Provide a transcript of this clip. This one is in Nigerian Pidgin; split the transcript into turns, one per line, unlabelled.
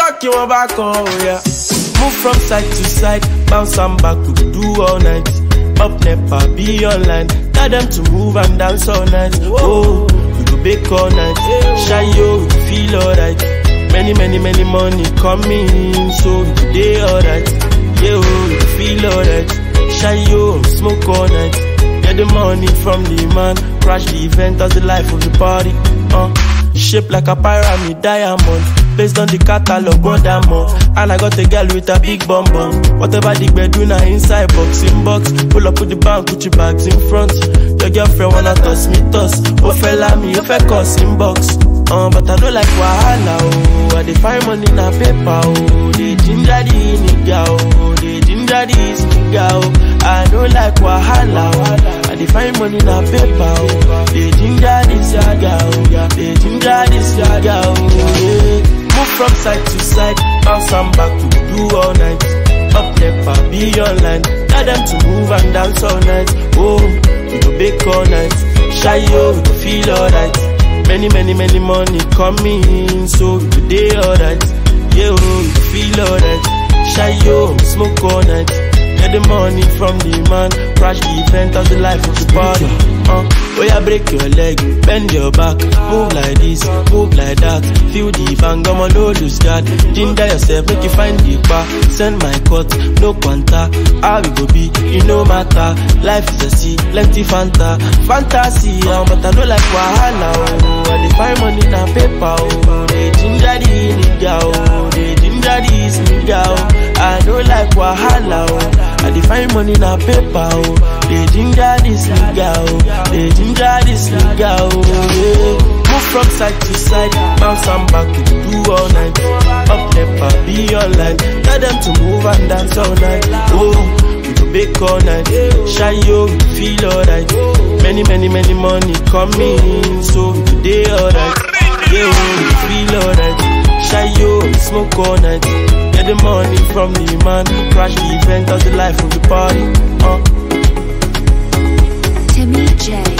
rock you back on, oh yeah. Move from side to side, bounce and back, we could do all night. Up NEPA, be online, tell them to move and dance all night. Oh, we go bake all night. Shayo, we feel alright. Many money coming, so we day alright. Yeah, oh, we feel alright. Shayo, smoke all night. Get the money from the man, crash the event as the life of the party. Shaped like a pyramid diamond, based on the catalogue, one damo. And I got a girl with a big bum bum. Whatever the gbedu na inside box, in box. Pull up with the bank, put your bags in front. Your girlfriend wanna toss me toss. Oh lami, if I cuss in box. But I don't like wahala, oh. I dey find money na paper, oh. They ginger the nigga, oh. They ginger this nigga, oh. I don't like wahala, oh. I dey find money na paper, oh. They ginger this nigga, oh. Yeah, they ginger this nigga, oh. Yeah. Move from side to side, bounce and back, we do all night. Up NEPA, be online, tell them to move and dance all night. Oh, we go bake all night. Shayo, we go feel alright. Many money coming, so we go day alright. Yeah, oh, we go feel alright. Shayo, smoke all night. Get the money from the man, crash the event as the life of the party. Oh yeah, break your leg, bend your back, move like this, move like that. Feel the bang, I'ma no lose God. Ginger yourself, make you find the bar. Send my cut, no quanta. How we go be, it no matter. Life is a sea, plenty fanta, fantasy. But I don't like wahala, oh. I dey find money na paper, oh. They ginger the nigga, oh. They ginger this nigga, oh. I don't like wahala, oh. I dey find money na paper, oh. They ginger this nigga, oh. They ginger this nigga, oh. Yeah. Move from side to side, bounce and back, we do all night. Up NEPA, be online, tell them to move and dance all night. Oh, we go bake all night. Shayo, we feel alright. Many money coming, so we go day alright. Yeah, we feel alright. Shayo, we smoke all night. Get the money from the man, crash the event as the life of the party. Timz.